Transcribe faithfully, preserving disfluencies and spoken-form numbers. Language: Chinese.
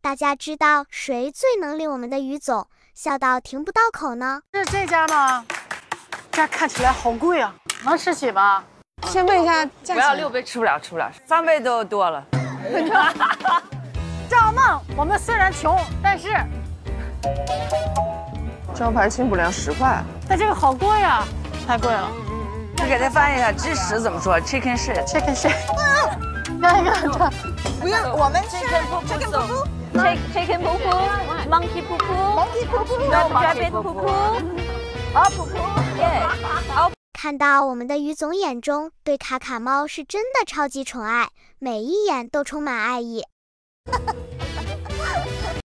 大家知道谁最能令我们的于总笑到停不到口呢？ 是这家吗？这家看起来好贵啊，能吃起吗？ 先问一下价钱。 不要六杯吃不了，吃不了，三杯都多了。 赵梦，我们虽然穷，但是招牌清补凉十块， 但这个好贵呀，太贵了。 你给他翻译一下，鸡屎怎么说 ？Chicken shit。 Chicken shit。看一看， 不用，我们是 Chicken 噗噗 chicken 噗噗 Chicken 噗噗 ，Monkey 噗噗 ，monkey 噗噗 ，No rabbit 噗噗，啊噗噗，耶，啊。 看到我们的于总眼中对卡卡猫是真的超级宠爱，每一眼都充满爱意。